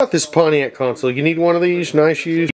This Pontiac console, you need one of these, nice used.